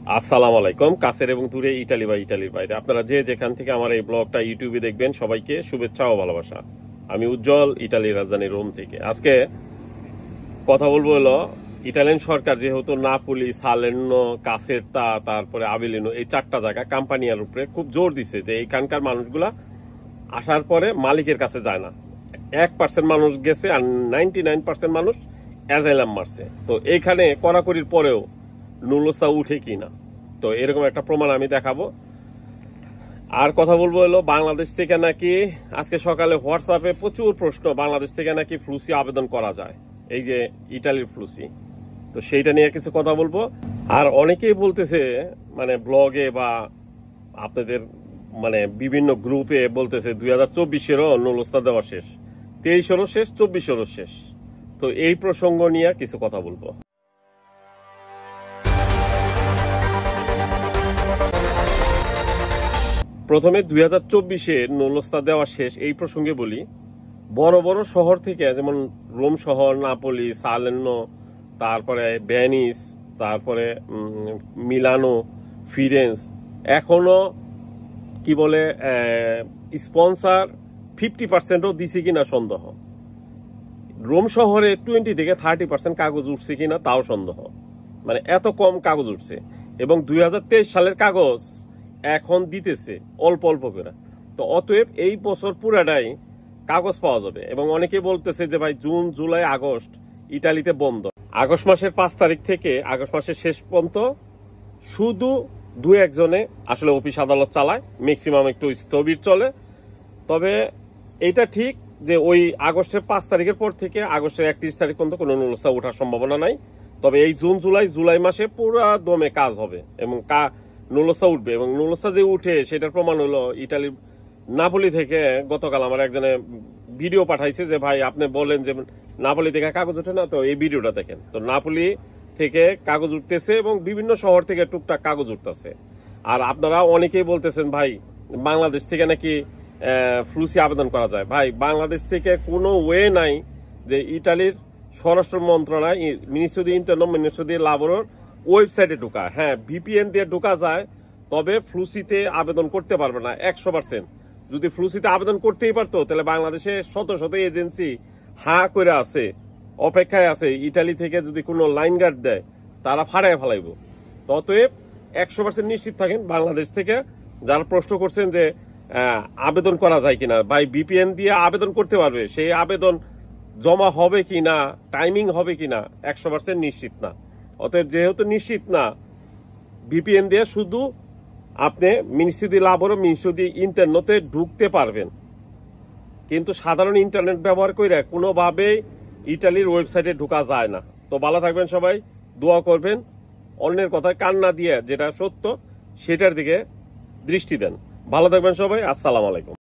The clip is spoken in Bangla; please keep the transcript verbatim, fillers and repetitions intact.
আসসালামু আলাইকুম। কাছের এবং দূরে, ইটালি বা ইটালির বাইরে, আপনারা যে যেখান থেকে আমার এই ব্লগটা ইউটিউবে দেখবেন, সবাইকে শুভেচ্ছা ও ভালোবাসা। আমি উজ্জ্বল, ইটালির রাজধানী রোম থেকে। আজকে কথা বলবো হলো, ইটালিয়ান সরকার যেহেতু নাপোলি, সালের্নো, কাসেরতা, তারপরে আবিলিনো, এই চারটা জায়গা কাম্পানিয়ার উপরে খুব জোর দিছে যে এইখানকার মানুষগুলা আসার পরে মালিকের কাছে যায় না। এক পার্সেন্ট মানুষ গেছে আর নাইনটি নাইন পার্সেন্ট মানুষ অ্যাজাইলাম মারছে। তো এইখানে কড়াকড়ির পরেও নুলসা উঠে কিনা, তো এরকম একটা প্রমাণ আমি দেখাবো। আর কথা বলবো হলো, বাংলাদেশ থেকে নাকি আজকে সকালে হোয়াটসঅ্যাপে প্রচুর প্রশ্ন, বাংলাদেশ থেকে নাকি ফ্লুসি আবেদন করা যায়, এই যে ইটালির ফ্লুসি। তো সেইটা নিয়ে কিছু কথা বলবো। আর অনেকেই বলতেছে, মানে ব্লগে বা আপনাদের মানে বিভিন্ন গ্রুপে বলতেছে দুই হাজার চব্বিশেরও নুলস্তা দেওয়া শেষ, তেইশেরও শেষ, চব্বিশেরও শেষ। তো এই প্রসঙ্গ নিয়ে কিছু কথা বলবো। প্রথমে দুই হাজার চব্বিশে নুলস্তা দেওয়া শেষ এই প্রসঙ্গে বলি। বড় বড় শহর থেকে, যেমন রোম শহর, নাপোলি, সালের্নো, তারপরে ভেনিস, তারপরে মিলানো, ফিরেন্স, এখনো কি বলে স্পন্সার ফিফটি পার্সেন্টও দিছে কিনা সন্দেহ। রোম শহরে টোয়েন্টি থেকে থার্টি পার্সেন্ট কাগজ উঠছে কিনা তাও সন্দেহ, মানে এত কম কাগজ উঠছে। এবং দুই হাজার তেইশ সালের কাগজ এখন দিতেছে অল্প অল্প করে। তো অতএব এই বছর পুরাটাই কাগজ পাওয়া যাবে। এবং অনেকে বলতেছে যে ভাই জুন, জুলাই, আগস্ট ইটালিতে বন্ধ। আগস্ট মাসের পাঁচ তারিখ থেকে আগস্ট মাসের শেষ পর্যন্ত শুধু দু একজনে আসলে অফিস আদালত চালায়, ম্যাক্সিমাম একটু স্থবির চলে। তবে এটা ঠিক যে ওই আগস্টের পাঁচ তারিখের পর থেকে আগস্টের একত্রিশ তারিখ পর্যন্ত কোনো নুলস্তা ওঠার সম্ভাবনা নাই। তবে এই জুন, জুলাই, জুলাই মাসে পুরা দমে কাজ হবে এবং নুলস্তা উঠবে। এবং নুলস্তা যে উঠে সেটার প্রমাণ হলো, ইটালির নাপোলি থেকে গতকাল আমার একজনে ভিডিও পাঠাইছে যে ভাই আপনি বলেন যে নাপোলি থেকে কাগজ ওঠে না, তো এই ভিডিওটা দেখেন। তো নাপোলি থেকে কাগজ উঠতেছে এবং বিভিন্ন শহর থেকে টুকটাক কাগজ উঠতেছে। আর আপনারা অনেকেই বলতেছেন ভাই বাংলাদেশ থেকে নাকি ফ্লুসি আবেদন করা যায়। ভাই বাংলাদেশ থেকে কোনো ওয়ে নাই যে ইটালির স্বরাষ্ট্র মন্ত্রণালয়, মিনিস্ট্রি দি ইন্টারনো, মিনিস্ট্রি দি লাবোরের ওয়েবসাইটে ঢোকা, হ্যাঁ ভিপিএন দিয়ে ঢোকা যায়, তবে ফ্লুসিতে আবেদন করতে পারবে না একশো পার্সেন্ট। যদি ফ্লুসিতে আবেদন করতেই পারতো তাহলে বাংলাদেশে শত শত এজেন্সি হা করে আছে, অপেক্ষায় আছে। ইটালি থেকে যদি কোনো লাইন গার্ড দেয় তারা ফাড়ায় ফেলাইব। অতএব একশো পার্সেন্ট নিশ্চিত থাকেন, বাংলাদেশ থেকে যারা প্রশ্ন করছেন যে আবেদন করা যায় কিনা, ভাই ভিপিএন দিয়ে আবেদন করতে পারবে, সেই আবেদন জমা হবে কিনা, টাইমিং হবে কিনা একশো পার্সেন্ট নিশ্চিত না। অতএব যেহেতু নিশ্চিত না, ভিপিএন দিয়ে শুধু আপনি মিনিস্ট্রি দি লাবোরো, মিনিস্ট্রি দি ইন্টারনেটে ঢুকতে পারবেন, কিন্তু সাধারণ ইন্টারনেট ব্যবহার করে কোনোভাবেই ইটালির ওয়েবসাইটে ঢোকা যায় না। তো ভালো থাকবেন সবাই, দোয়া করবেন, অন্যের কথায় কান না দিয়ে যেটা সত্য সেটার দিকে দৃষ্টি দেন। ভালো থাকবেন সবাই, আসসালামু আলাইকুম।